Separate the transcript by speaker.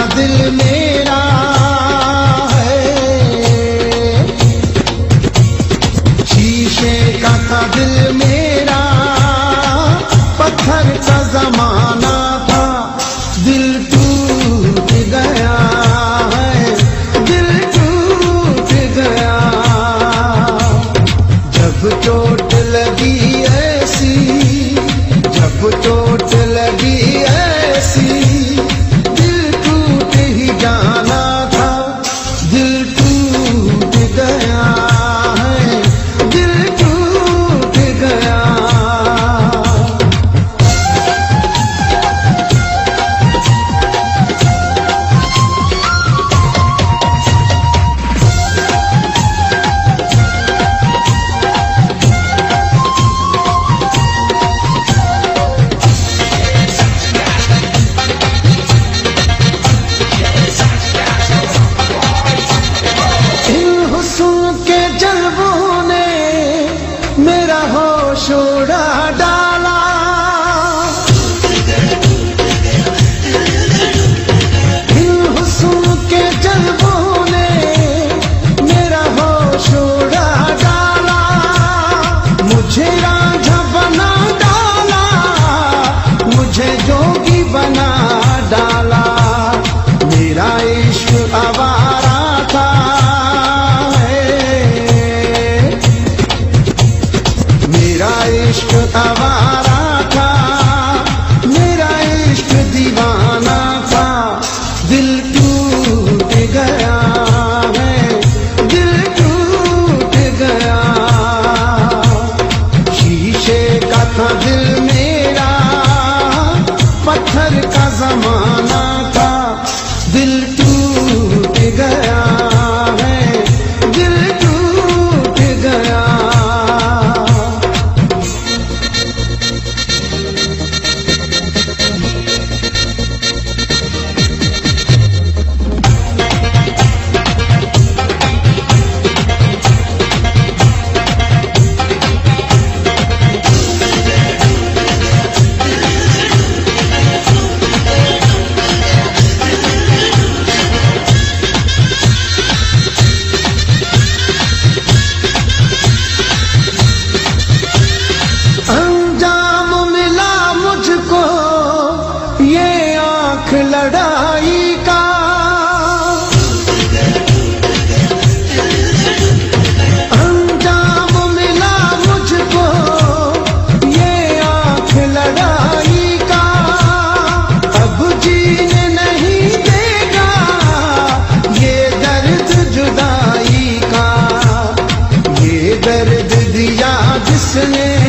Speaker 1: था दिल मेरा है, शीशे का था दिल मेरा, पत्थर का जमाना था, दिल टूट गया है, दिल टूट गया। जब चोट लगी ऐसी, जब चोट लगी ऐसी, दिल टूट ही जाना था, दिल टूट गया है, दिल टूट गया। मेरा होश उड़ा डाला, इन हुस्न के जज्बों ने मेरा होश उड़ा डाला, मुझे रांझा बना डाला, मुझे जोगी बना डाला। मेरा इश्क आवारा था, मेरा इश्क आवारा था, मेरा इश्क दीवाना था, दिल टूट गया है, दिल टूट गया। शीशे का था दिल मेरा, पत्थर का जमाना था, दिल टूट गया है, दिल टूट गया। लड़ाई का अंजाम मिला मुझको, ये आँख लड़ाई का, अब जीने नहीं देगा ये दर्द जुदाई का, ये दर्द दिया जिसने